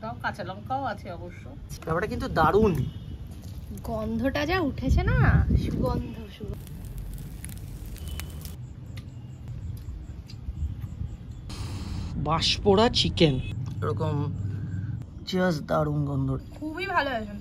কাঁচা লঙ্কাও আছে অবশ্য। ব্যাপারটা কিন্তু দারুণ, গন্ধটা যা উঠেছে না, সুগন্ধ। বাঁশপোড়া চিকেন এরকম জাস্ট দারুণ গন্ধ, খুবই ভালো হয়েছে।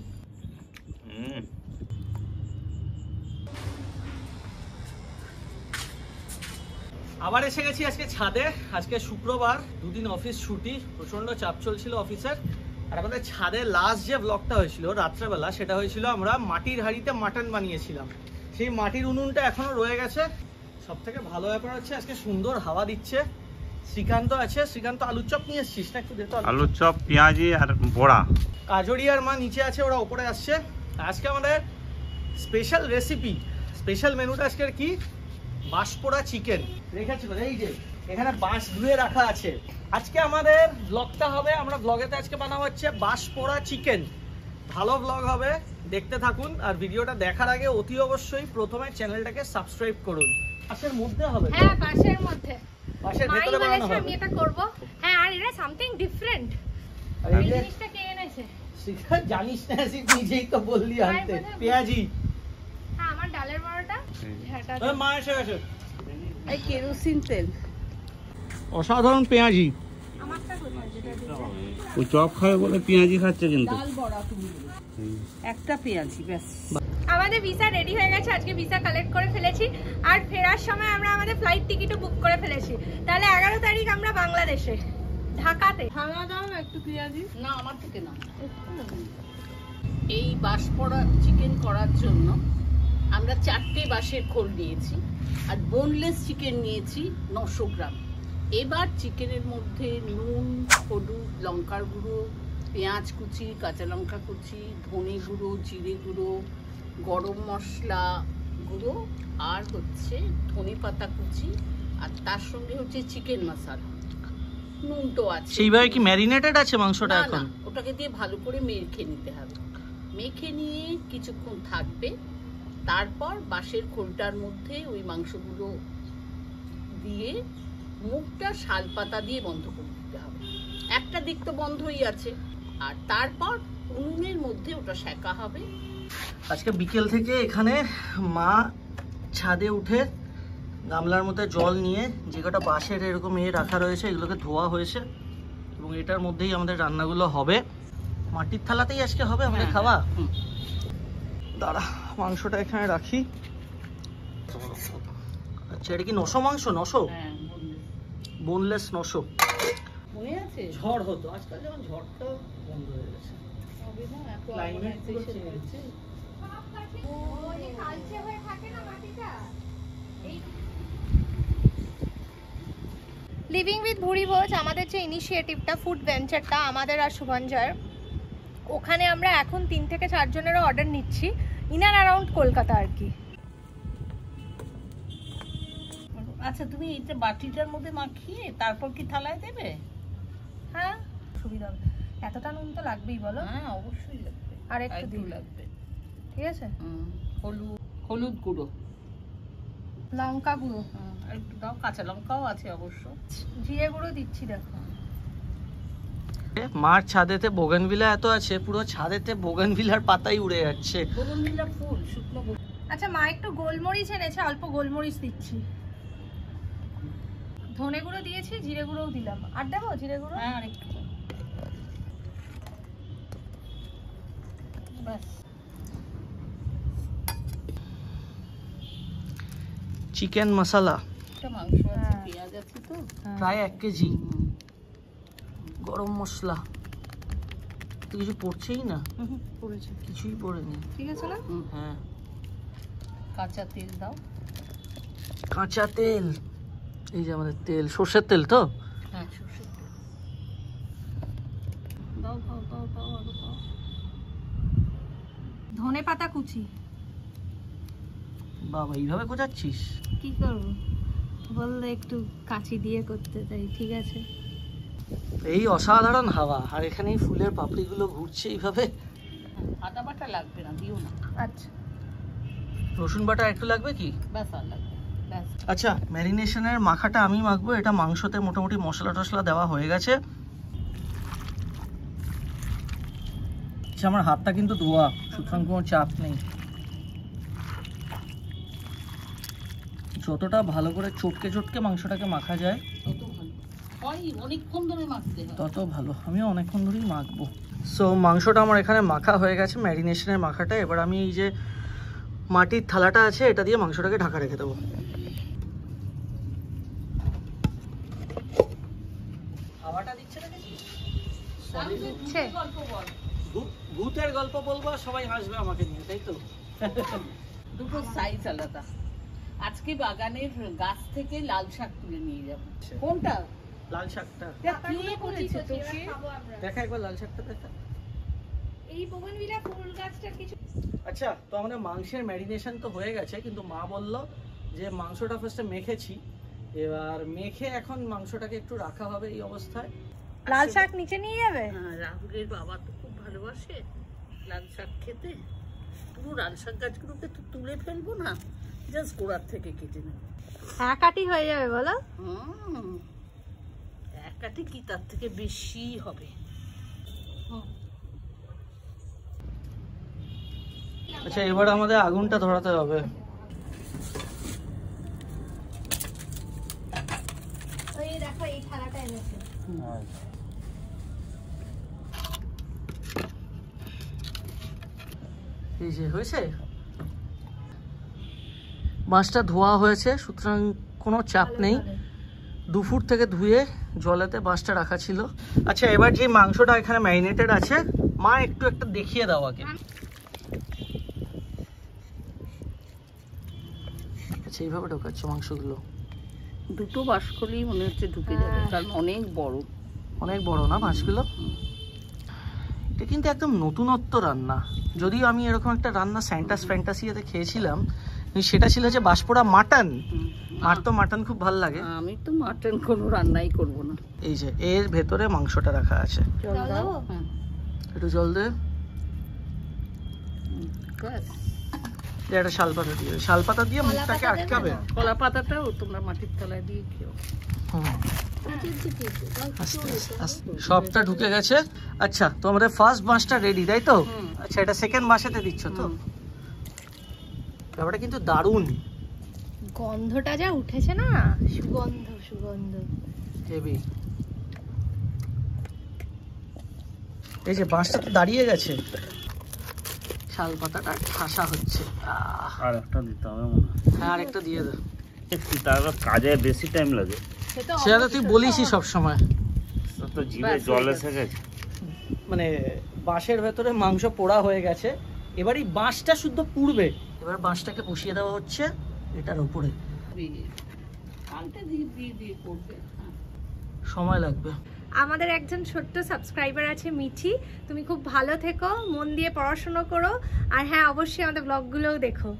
আবার এসে গেছি আজকে ছাদে। আজকে শুক্রবার, দুদিন অফিস ছুটি, প্রচন্ড চাপ চলছিল অফিসের। আর আমাদের ছাদে লাস্ট যে ব্লগটা হয়েছিল রাত্রেবেলা, সেটা হয়েছিল আমরা মাটির হাঁড়িতে মাটন বানিয়েছিলাম। সেই মাটির উনুনটা এখনো রয়ে গেছে। সব থেকে ভালো ব্যাপার হচ্ছে আজকে সুন্দর হাওয়া দিচ্ছে। শ্রীকান্ত আছে, শ্রীকান্ত আলুর চপ নিয়ে এসছিস না? একটু দেখো। আলুর চপ, পেঁয়াজি আর বড়া। কাজরি আর মা নিচে আছে, ওরা ওপরে আসছে। আজকে আমাদের স্পেশাল রেসিপি, স্পেশাল মেনুটা আজকের কি? বাঁশপোড়া চিকেন রেখেছিল, এই যে এখানে বাঁশ ধুয়ে রাখা আছে। আজকে আমাদের ব্লগটা হবে, আমরা ব্লগেতে আজকে বানাবো হচ্ছে বাঁশপোড়া চিকেন। ভালো ব্লগ হবে, দেখতে থাকুন। আর ভিডিওটা দেখার আগে অতি অবশ্যই প্রথমে চ্যানেলটাকে সাবস্ক্রাইব করুন। পাশের মধ্যে হবে? হ্যাঁ, পাশের মধ্যে, পাশের ভেতরে বানানো হবে। আমি এটা করব। হ্যাঁ, আর এটা সামথিং ডিফারেন্ট। আর এই জিনিসটা কে এনেছে? শিখা জানিস না, নিজেই তো বললি আনতে। পেঁয়াজি। হ্যাঁ, আমার ডালের বড়াটা ঝাঁটা। মা এসে গেছে। এই কেরোসিন তেল, অসাধারণ পেঁয়াজি। আমারটা কোথায় যেটা দিয়েছে? ও চপ খাবে বলে পেঁয়াজি খাচ্ছে কিন্তু। ডাল বড়া তুমি একটা পেঁয়াজি ব্যাস। আমাদের ভিসা রেডি হয়ে গেছে, আজকে ভিসা কালেক্ট করে ফেলেছি। আর ফেরার সময় আমরা আমাদের ফ্লাইট টিকিটও বুক করে ফেলেছি। তাহলে 11 তারিখ আমরা বাংলাদেশে, ঢাকাতে। খাওয়া দাও না একটু পেঁয়াজি। না, আমার থেকে না। এই বাঁশপোড়া চিকেন করার জন্য আমরা 4টে বাঁশের খোল নিয়েছি আর বোনলেস চিকেন নিয়েছি 900 গ্রাম। এবার চিকেনের মধ্যে নুন, হলুদ, লঙ্কার গুঁড়ো, পেঁয়াজ কুচি, কাঁচা লঙ্কা কুচি, ধনে গুঁড়ো, জিরে গুঁড়ো, গরম মশলা গুঁড়ো আর হচ্ছে ধনে পাতা কুচি, আর তার সঙ্গে হচ্ছে চিকেন মশলা। নুন তো আছে। সেইভাবে কি ম্যারিনেটেড আছে মাংসটা না, এখন? না, ওটাকে দিয়ে ভালো করে মেখে নিতে হবে। মেখে নিয়ে কিছুক্ষণ থাকবে, তারপর বাঁশের খোলটার মধ্যে ওই মাংসগুলো দিয়ে মুখটা শালপাতা দিয়ে বন্ধ করে দিতে হবে। একটা দিক তো বন্ধই আছে। আর তারপর উনুনের মধ্যে ওটা সেকা হবে। আজকে বিকেল থেকে এখানে মা ছাদে উঠে গামলার মধ্যে জল নিয়ে যে কটা বাঁশের এরকম রাখা রয়েছে, এগুলোকে ধোয়া হয়েছে এবং এটার মধ্যেই আমাদের রান্নাগুলো হবে। মাটির থালাতেই আজকে হবে আমাদের খাওয়া। দাঁড়া, মাংসটা এখানে রাখি। আচ্ছা, এটা কি নশো মাংস? নশো, বোনলেস নশো। মনে আছে ঝড় হতো, আজকাল যেমন ঝড়টা বন্ধ হয়ে গেছে। ক্লাইমেট পুরো চেঞ্জ। লিভিং উইথ ভুরিভোজ আমাদের যে ইনিশিয়েটিভটা, ফুড ভেঞ্চারটা আমাদের আর শুভঞ্জয়ের, ওখানে আমরা এখন 3 থেকে 4 জনেরও অর্ডার নিচ্ছি ইন অ্যান্ড অ্যারাউন্ড কলকাতা আর কি। আচ্ছা, তুমি এটা বাটিটার মধ্যে মাখিয়ে তারপর কি থালায় দেবে? হ্যাঁ, সুবিধা হবে। এতটা নুন তো লাগবেই বলো? হ্যাঁ, অবশ্যই লাগবে। আর একটু দিই লাগবে। ঠিক আছে। হলুদ গুঁড়ো, লঙ্কা গুঁড়ো, একটু দাও। কাঁচা লঙ্কাও আছে অবশ্য। জিরে গুঁড়ো দিচ্ছি। দেখো, মার ছাদেতে বোগেনভিলা এত আছে, পুরো ছাদেতে বোগেনভিলার পাতাই উড়ে যাচ্ছে। বোগেনভিলা ফুল, শুকনো। আচ্ছা, মা একটু গোলমরিচ এনেছে, অল্প গোলমরিচ দিচ্ছি। ধনে গুঁড়ো দিয়েছি, জিরে গুঁড়োও দিলাম। আর দেবো জিরে গুঁড়ো? হ্যাঁ, আর একটু। ব্যাস। চিকেন মশলা মাংস আছে, পেঁয়াজ আছে তো প্রায় 1 কেজি। গরম মশলা তো কিছু পড়ছেই না, পড়েছে, কিছুই পড়েনি। ঠিক আছে না? হ্যাঁ, কাঁচা তেল দাও। কাঁচা তেল, এই যে আমাদের তেল, সর্ষের তেল তো? হ্যাঁ, সর্ষের তেল দাও। দাও দাও দাও আরো দাও। ধনে পাতা কুচি। বাবা, এইভাবে কোচাচ্ছিস? কি করবো, বললে একটু কাঁচি দিয়ে করতে, তাই ঠিক আছে। এই অসাধারণ হাওয়া, আর এখানে এই ফুলের পাপড়িগুলো ঘুরছে এইভাবে। আদা বাটা লাগবে না, দিও না। আচ্ছা, রসুন বাটা একটু লাগবে কি? ব্যাস, আর লাগবে। ব্যাস। আচ্ছা, ম্যারিনেশনের মাখাটা আমি মাখবো। এটা মাংসতে মোটামুটি মশলা টশলা দেওয়া হয়ে গেছে। আমার হাতটা কিন্তু ধোয়া, সুতরাং কোনো চাপ নেই। যতটা ভালো করে চটকে চটকে মাংসটাকে মাখা যায় তত ভালো হয়, অনেকক্ষণ ধরে মাখতে হয়। তত ভালো। আমিও অনেকক্ষণ ধরেই মাখবো। সো মাংসটা আমার এখানে মাখা হয়ে গেছে, ম্যারিনেশনের মাখাটা। এবার আমি এই যে মাটির থালাটা আছে এটা দিয়ে মাংসটাকে ঢাকা রেখে দেবো। হাওয়াটা দিচ্ছে না কিছু? দিচ্ছে। ভূতের গল্প বলবো আর সবাই হাসবে আমাকে নিয়ে, তাই তো? দুটো সাইজ আলাদা। আজকে বাগানের গাছ থেকে লাল শাক তুলে নিয়ে যাবো। কোনটা? লাল শাকটা কে করেছে তোকে? দেখা একবার লাল শাকটা দেখা। এই বোগনভিলা ফুল গাছটা কিছু। আচ্ছা, তো আমাদের মাংসের ম্যারিনেশন তো হয়ে গেছে, কিন্তু মা বললো যে মাংসটা ফার্স্টে মেখেছি, এবার মেখে এখন মাংসটাকে একটু রাখা হবে এই অবস্থায়। লাল শাক নিচে নিয়ে যাবে? হ্যাঁ, রাহুলের বাবা তো খুব ভালোবাসে লাল শাক খেতে। পুরো লাল শাক গাছগুলোকে তো তুলে ফেলবো না, জাস্ট গোড়ার থেকে কেটে নেবো। এক আটি হয়ে যাবে বলো? এক কাঠি কি তার থেকে বেশি হবে। আচ্ছা, এবার আমাদের আগুনটা ধরাতে হবে। ওই দেখো এই থালাটা এনেছে। এই যে হয়েছে, মাছটা ধোয়া হয়েছে, সুতরাং কোনো চাপ নেই। 2 ফুট থেকে ধুয়ে জলেতে মাছটা রাখা ছিল। আচ্ছা, এবার যে মাংসটা এখানে ম্যারিনেটেড আছে, মা একটু একটা দেখিয়ে দাও আগে। আচ্ছা, এইভাবে ঢোকাচ্ছ মাংসগুলো? দুটো বাঁশকলি মনে হচ্ছে ঢুকে যাবে, কারণ অনেক বড়। অনেক বড় না মাছগুলো? এটা কিন্তু একদম নতুনত্ব রান্না। যদিও আমি এরকম একটা রান্না স্যান্টাস ফ্যান্টাসিয়াতে খেয়েছিলাম, সেটা ছিল যে বাঁশপোড়া মাটন। আর তো মাটন খুব ভালো লাগে। আমি তো মাটন কোনো রান্নাই করব না। এই যে এর ভেতরে মাংসটা রাখা আছে। জল দাও। হ্যাঁ, একটু জল দে। ব্যাস। একটা শালপাতা দিয়ে, শালপাতা দিয়ে মুখটাকে আটকাবে। কলা পাতাটাও তোমরা মাটির তলায় দিয়ে খেও। সবটা ঢুকে গেছে। আচ্ছা, তো আমাদের ফার্স্ট মাছটা রেডি, তাই তো? আচ্ছা, এটা সেকেন্ড মাছেতে দিচ্ছ তো? ব্যাপারটা কিন্তু দারুণ। গন্ধটা যা উঠেছে না, সুগন্ধ সুগন্ধ হেভি। এই যে মাছটা তো দাঁড়িয়ে গেছে, শাল পাতাটা ঠাসা হচ্ছে। আর একটা দিতে হবে মনে হয়। হ্যাঁ, আর একটা দিয়ে দে। তারপর কাজে বেশি টাইম লাগে। সেটা তো তুই বলিসই সবসময়। তো জিভে জল এসে গেছে। মানে বাঁশের ভেতরে মাংস পোড়া হয়ে গেছে, এবারই বাঁশটা শুদ্ধ পুড়বে। এবার বাঁশটাকে বসিয়ে দেওয়া হচ্ছে এটার উপরে। আলটা দিয়ে দিয়ে দিয়ে করবে। সময় লাগবে। আমাদের একজন ছোট্ট সাবস্ক্রাইবার আছে মিঠি, তুমি খুব ভালো থেকো, মন দিয়ে পড়াশোনা করো, আর হ্যাঁ অবশ্যই আমাদের ব্লগগুলোও দেখো।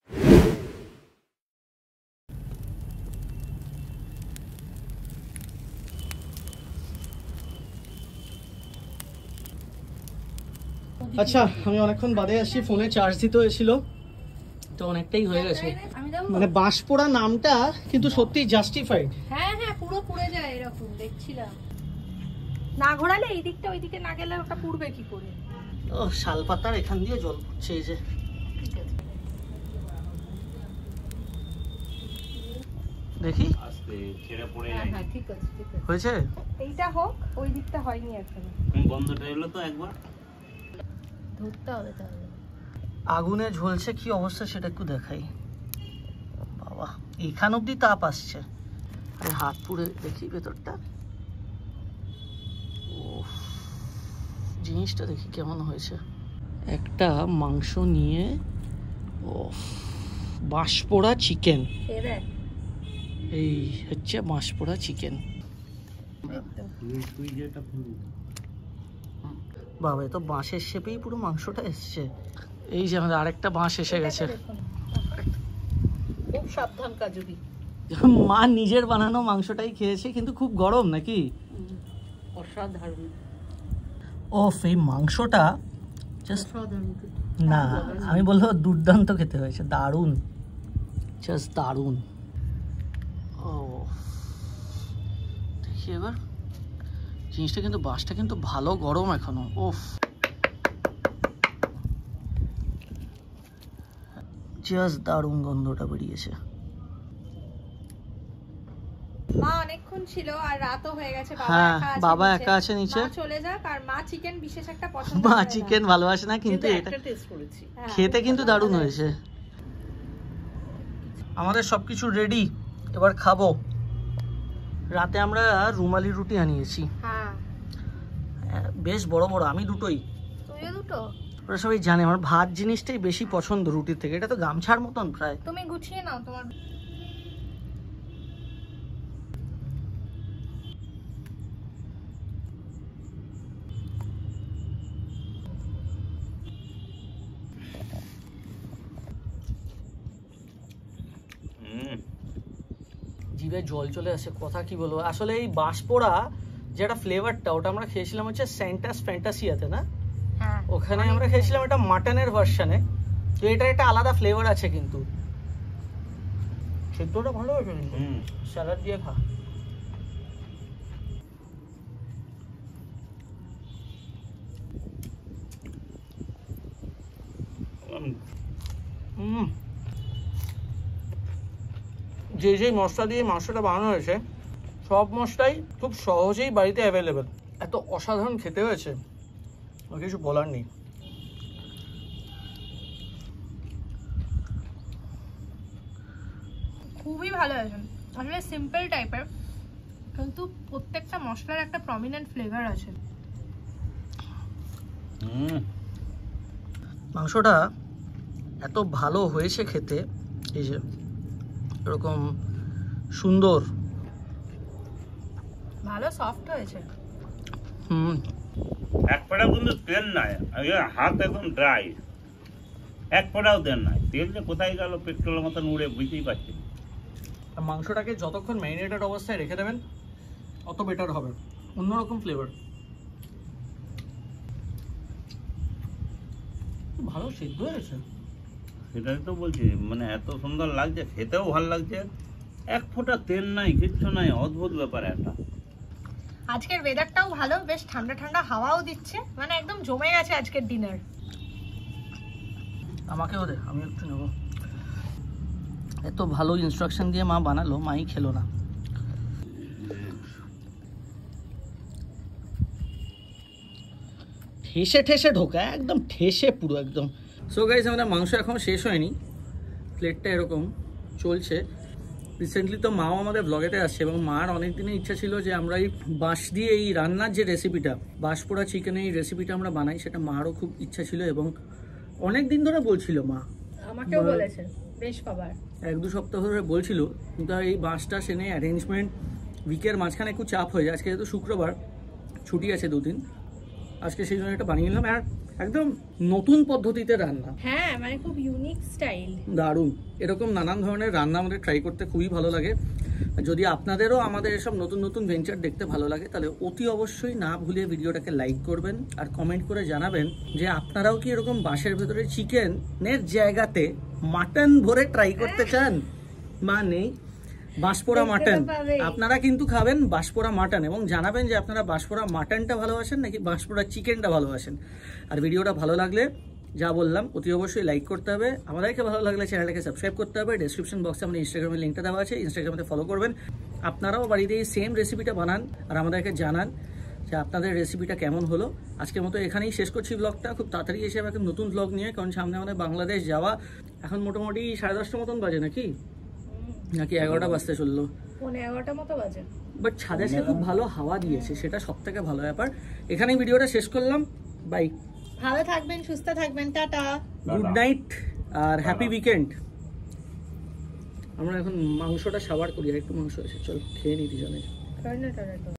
আচ্ছা, আমি অনেকক্ষণ বাদে আসি, ফোনে চার্জ দিতে হয়েছিল, তো অনেকটাই হয়ে গেছে। মানে বাঁশপোড়া নামটা কিন্তু সত্যি জাস্টিফাইড। হ্যাঁ হ্যাঁ, পুরো পুড়ে যায় এরকম দেখছিলাম। না ঘোরালে এই দিকটা ওই দিকে না গেলে ওটা পুড়বে কি করে? ও, শালপাতার এখান দিয়ে জল পড়ছে। এই যে দেখি আস্তে ছেড়ে পড়ে হ্যাঁ যায়। হ্যাঁ, ঠিক আছে ঠিক আছে। হয়েছে। এইটা হোক, ওই দিকটা হয়নি এখনো। বন্ধটা এলো তো একবার। ধরতে হবে তাহলে। আগুনে ঝলছে কি অবস্থা সেটা একটু দেখাই। বাবা, এইখান অব্দি তাপ আসছে। আরে হাত পুড়ে দেখি ভেতরটা। ওফ, জিনিসটা দেখি কেমন হয়েছে। একটা মাংস নিয়ে, ওফ, বাঁশপোড়া চিকেন। এই হচ্ছে বাঁশপোড়া চিকেন। তুই যেটা বললি। বাবা, এ তো বাঁশের শেপেই পুরো মাংসটা এসছে। এই যে আমাদের আরেকটা বাঁশ এসে গেছে। খুব সাবধান কাজুরি। মা নিজের বানানো মাংসটাই খেয়েছে, কিন্তু খুব গরম নাকি? অসাধারণ। ওফ, এই মাংসটা জাস্ট অসাধারণ। না, আমি বলবো দুর্দান্ত খেতে হয়েছে, দারুণ, জাস্ট দারুণ। ও দেখি এবার জিনিসটা, কিন্তু বাঁশটা কিন্তু ভালো গরম এখনো। ওফ, জাস্ট দারুণ গন্ধটা বেরিয়েছে। মা অনেকক্ষণ ছিল আর রাতও হয়ে গেছে, হ্যাঁ বাবা একা আছে নিচে, মা চলে যাক। আর মা চিকেন বিশেষ একটা পছন্দ মা করে না। চিকেন ভালোবাসে না, কিন্তু এটা একটা টেস্ট করেছি। হ্যাঁ, খেতে কিন্তু দারুণ হয়েছে। আমাদের সবকিছু রেডি, এবার খাবো। রাতে আমরা রুমালি রুটি আনিয়েছি, হ্যাঁ বেশ বড় বড়, আমি দুটোই। তুইও দুটো? ওরা সবাই জানে আমার ভাত জিনিসটাই বেশি পছন্দ রুটির থেকে, এটা তো গামছার মতন প্রায়। তুমি গুছিয়ে নাও তোমার। জিভে জল চলে আসে, কথা কি বলবো। আসলে এই বাঁশপোড়া যেটা ফ্লেভারটা, ওটা আমরা খেয়েছিলাম হচ্ছে সেন্টাস ফ্যান্টাসিয়াতে না, হ্যাঁ ওখানে আমরা খেয়েছিলাম এটা মাটনের ভার্সনে। তো এটার একটা আলাদা ফ্লেভার আছে, কিন্তু সেদ্ধটা ভালো হয়েছে, কিন্তু স্যালাড দিয়ে খা। যে যে মশলা দিয়ে মাংসটা বানানো হয়েছে, সব মশলাই খুব সহজেই বাড়িতে অ্যাভেলেবেল। এত অসাধারণ খেতে হয়েছে, আর কিছু বলার নেই। খুবই ভালো হয়েছে। আসলে সিম্পল টাইপের, কিন্তু প্রত্যেকটা মশলার একটা প্রমিনেন্ট ফ্লেভার আছে। মাংসটা এত ভালো হয়েছে খেতে, এই যে এরকম সুন্দর, ভালো সফট হয়েছে। এক ফোঁটাও কিন্তু তেল নাই, হাত একদম ড্রাই, এক ফোঁটাও তেল নাই। তেল যে কোথায় গেল পেট্রোলের মতন উড়ে, বুঝতেই পারছি না। মাংসটাকে যতক্ষণ ম্যারিনেটেড অবস্থায় রেখে দেবেন অত বেটার হবে, অন্যরকম ফ্লেভার। ভালো সিদ্ধ হয়েছে, সেটাই তো বলছি, মানে এত সুন্দর লাগছে, খেতেও ভালো লাগছে, এক ফোঁটা তেল নাই, কিচ্ছু নাই, অদ্ভুত ব্যাপার একটা। আজকের ওয়েদারটাও ভালো, বেশ ঠান্ডা ঠান্ডা হাওয়াও দিচ্ছে, মানে একদম জমে গেছে আজকের ডিনার। আমাকেও দে, আমি একটু নেবো। এত ভালো ইনস্ট্রাকশন দিয়ে মা বানালো, মাই খেলো না। ঠেসে ঠেসে ঢোকা, একদম ঠেসে পুরো একদম। সো গাইস, আমাদের মাংস এখন শেষ হয়নি, প্লেটটা এরকম চলছে। রিসেন্টলি তো মাও আমাদের ব্লগেতে আসছে, এবং মার অনেক দিনের ইচ্ছা ছিল যে আমরা এই বাঁশ দিয়ে এই রান্নার যে রেসিপিটা, বাঁশপোড়া চিকেনের এই রেসিপিটা আমরা বানাই, সেটা মারও খুব ইচ্ছা ছিল, এবং অনেক দিন ধরে বলছিল মা, আমাকেও বলেছে বেশ কবার, 1-2 সপ্তাহ ধরে বলছিল, কিন্তু আর এই বাঁশটা সেনে অ্যারেঞ্জমেন্ট, উইকের মাঝখানে একটু চাপ হয়ে যায়। আজকে যেহেতু শুক্রবার ছুটি আছে 2 দিন, আজকে সেই জন্য এটা বানিয়ে নিলাম। আর একদম নতুন পদ্ধতিতে রান্না, হ্যাঁ মানে খুব ইউনিক স্টাইল, দারুণ। এরকম নানান ধরনের রান্না আমাদের ট্রাই করতে খুবই ভালো লাগে। যদি আপনাদেরও আমাদের এসব নতুন নতুন ভেঞ্চার দেখতে ভালো লাগে, তাহলে অতি অবশ্যই না ভুলে ভিডিওটাকে লাইক করবেন আর কমেন্ট করে জানাবেন যে আপনারাও কি এরকম বাঁশের ভেতরে চিকেনের জায়গাতে মাটন ভরে ট্রাই করতে চান। মা নেই, বাঁশপোড়া মাটন, আপনারা কিন্তু খাবেন বাঁশপোড়া মাটন, এবং জানাবেন যে আপনারা বাঁশপোড়া মাটনটা ভালোবাসেন নাকি বাঁশপোড়া চিকেনটা ভালোবাসেন। আর ভিডিওটা ভালো লাগলে যা বললাম অতি অবশ্যই লাইক করতে হবে, আমাদেরকে ভালো লাগলে চ্যানেলটাকে সাবস্ক্রাইব করতে হবে। ডেসক্রিপশন বক্সে আমাদের ইনস্টাগ্রামের লিঙ্কটা দেওয়া আছে, ইনস্টাগ্রামে ফলো করবেন। আপনারাও বাড়িতে এই সেম রেসিপিটা বানান আর আমাদেরকে জানান যে আপনাদের রেসিপিটা কেমন হলো। আজকের মতো এখানেই শেষ করছি ব্লগটা। খুব তাড়াতাড়ি এসে একটা নতুন ব্লগ নিয়ে, কারণ সামনে আমাদের বাংলাদেশ যাওয়া। এখন মোটামুটি 10:30 মতন বাজে নাকি 11টা বাজতে চললো, 11টা মতো বাজে। বাট ছাদে সে খুব ভালো হাওয়া দিয়েছে, সেটা সব থেকে ভালো ব্যাপার। এখানেই ভিডিওটা শেষ করলাম, বাই। ভালো থাকবেন, সুস্থ থাকবেন, টাটা, গুড নাইট আর হ্যাপি উইকেন্ড। আমরা এখন মাংসটা সাবার করি, আর একটু মাংস আছে, চল খেয়ে নিতে জানে।